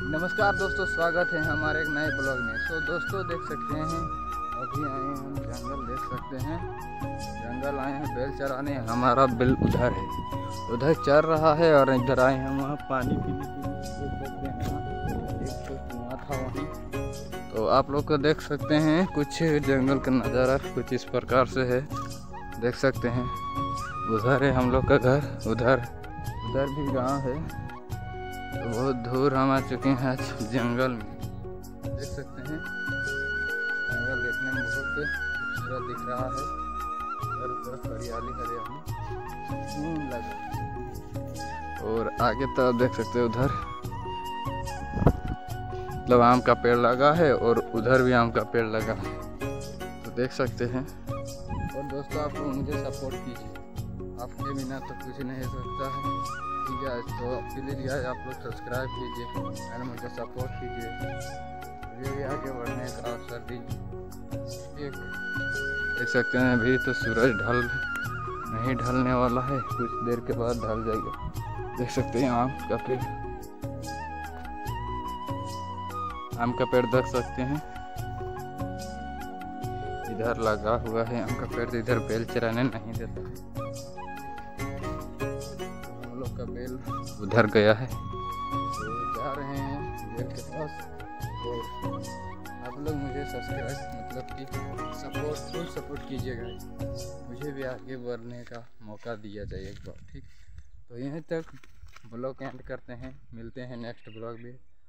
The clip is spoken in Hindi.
नमस्कार दोस्तों, स्वागत है हमारे एक नए ब्लॉग में। तो दोस्तों देख सकते हैं अभी आए हैं हम जंगल, देख सकते हैं जंगल आए हैं बैल चराने। हमारा बिल उधर है, उधर चर रहा है और इधर आए हैं वहाँ पानी पीने के लिए। देख सकते हैं वहाँ एक तो कुआं था वहीं। तो आप लोग को देख सकते हैं कुछ जंगल का नज़ारा कुछ इस प्रकार से है, देख सकते हैं। उधर है हम लोग का घर, उधर भी गाँव है। तो बहुत दूर हम आ चुके हैं आज जंगल में, देख सकते हैं जंगल देखने में बहुत खूबसूरत दिख रहा है। हर तरफ हरियाली हरियाली लगा। और आगे तो आप देख सकते हैं उधर मतलब आम का पेड़ लगा है और उधर भी आम का पेड़ लगा है, तो देख सकते हैं। और दोस्तों आप लोग मुझे सपोर्ट कीजिए, आपके बिना तो कुछ नहीं हो सकता है, ठीक है। तो प्लीज़ यार आप लोग सब्सक्राइब कीजिए और मुझे सपोर्ट कीजिए, मुझे भी आगे बढ़ने का अवसर दीजिए। देख सकते हैं अभी तो सूरज नहीं ढलने वाला है, कुछ देर के बाद ढल जाएगा। देख सकते हैं आम का पेड़ देख सकते हैं, इधर लगा हुआ है आम का पेड़। इधर बेल चराने नहीं देता है, का बेल उधर गया है, तो जा रहे हैं बेल के पास। तो आप लोग मुझे सब्सक्राइब मतलब कि फुल सपोर्ट कीजिएगा, मुझे भी आगे बढ़ने का मौका दिया जाए एक बार, ठीक। तो यहीं तक ब्लॉग एंड करते हैं, मिलते हैं नेक्स्ट ब्लॉग में।